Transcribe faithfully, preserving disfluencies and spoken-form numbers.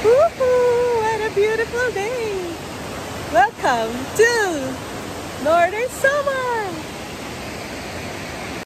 Woohoo! What a beautiful day! Welcome to Northern Samar!